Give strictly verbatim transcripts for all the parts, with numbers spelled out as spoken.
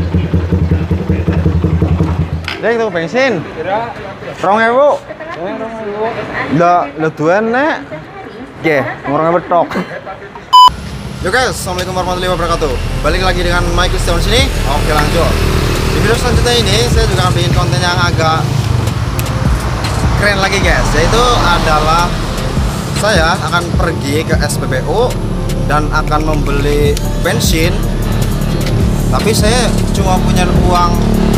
Dek tuh bensin. Rong ewu. Lah, leduan nek. Oke, ngurangnya betok. Yo guys, assalamualaikum warahmatullahi wabarakatuh. Balik lagi dengan Mike Kristiawan sini. Oke, lanjut. Di video selanjutnya ini saya juga akan bikin konten yang agak keren lagi guys. Yaitu adalah saya akan pergi ke S P B U dan akan membeli bensin. Tapi saya cuma punya uang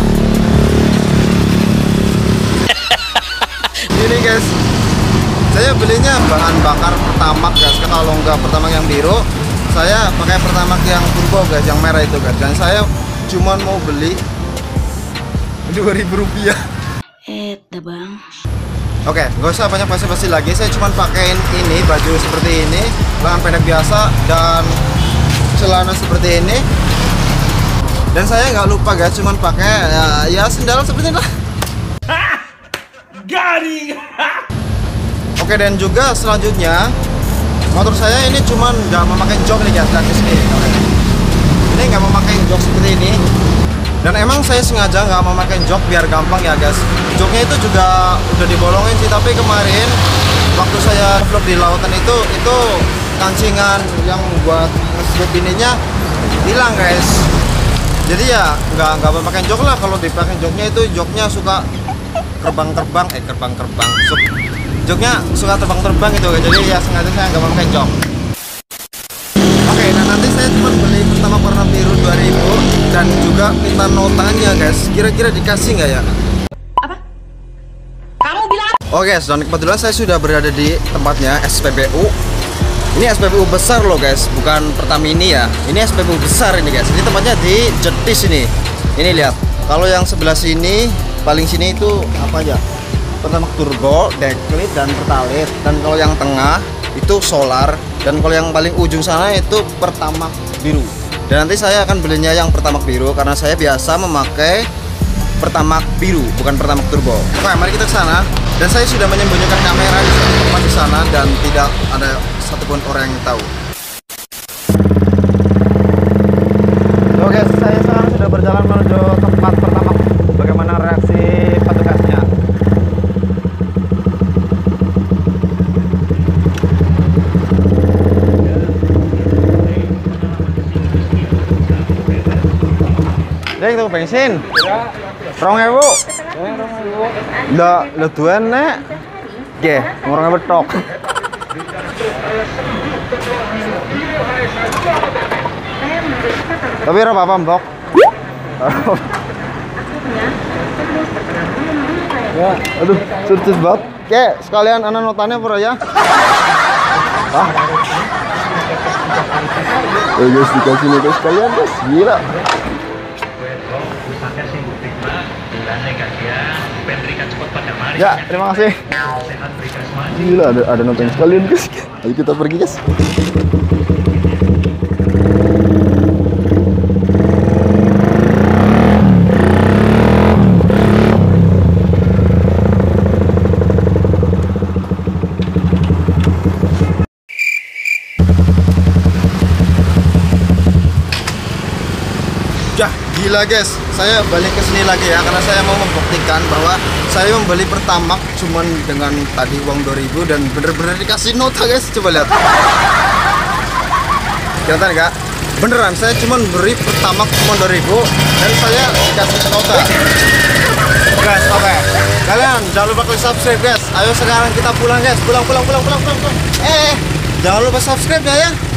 ini guys. Saya belinya bahan bakar Pertamax guys. Kalau enggak Pertamax yang biru, saya pakai Pertamax yang turbo guys, yang merah itu guys. Dan saya cuma mau beli dua ribu rupiah. Eh, bang. Oke, nggak usah banyak basa-basi lagi. Saya cuma pakein ini, baju seperti ini, lengan pendek biasa dan celana seperti ini. Dan saya nggak lupa guys, cuma pakai ya, ya sendal seperti ini lah. Garing. Oke, dan juga selanjutnya motor saya ini cuman nggak memakai jok nih guys, lihat di sini. Ini nggak memakai jok seperti ini. Dan emang saya sengaja nggak memakai jok biar gampang ya guys. Joknya itu juga udah dibolongin sih, tapi kemarin waktu saya vlog di lautan itu itu kancingan yang buat nge-strip ininya hilang guys. Jadi ya nggak nggak memakai jok lah. Kalau dipakai joknya itu joknya suka terbang-terbang, eh terbang-terbang. Joknya suka terbang-terbang gitu, jadi ya sengaja saya nggak memakai jok. Oke, nah nanti saya cuma beli pertama warna biru dua ribu dan juga minta notanya guys. Kira-kira dikasih nggak ya? Apa? Kamu bilang? Oke guys, dan kebetulan saya sudah berada di tempatnya S P B U. Ini S P B U besar loh guys, bukan Pertamini ya. Ini S P B U besar ini guys. Ini tempatnya di Jetis ini. Ini lihat. Kalau yang sebelah sini, paling sini itu apa aja? Pertamax turbo, deklit dan pertalit. Dan kalau yang tengah itu solar. Dan kalau yang paling ujung sana itu Pertamax biru. Dan nanti saya akan belinya yang Pertamax biru karena saya biasa memakai Pertamax biru, bukan Pertamax turbo. Oke, mari kita ke sana. Dan saya sudah menyembunyikan kamera di satu tempat di sana dan tidak ada satupun orang yang tahu. Oke, saya sekarang sudah berjalan menuju tempat Pertamax. Bagaimana reaksi petugasnya? Dek tuh bensin. Rong ewu. Lah, leduan nek. Oke, ngurangnya betok. Tapi ora apa-apa, Mbok. Ya, aduh, surut banget. Oke, sekalian ana notanya pura ya. Ah. Oh guys, dikasih nota sekalian guys, gila. Ya, terima kasih. Gila, ada ada nonton sekalian guys. Ayo kita pergi guys. Ya, gila guys, saya balik ke sini lagi ya karena saya mau membuktikan bahwa saya membeli Pertamax cuman dengan tadi uang dua ribu dan bener-bener dikasih nota guys. Coba lihat. Kelihatan enggak? Beneran saya cuman beli Pertamax cuma dua ribu dan saya dikasih nota. Guys, oke. Okay. Kalian jangan lupa klik subscribe guys. Ayo sekarang kita pulang guys. Pulang pulang pulang pulang pulang. pulang. Eh, jangan lupa subscribe ya ya.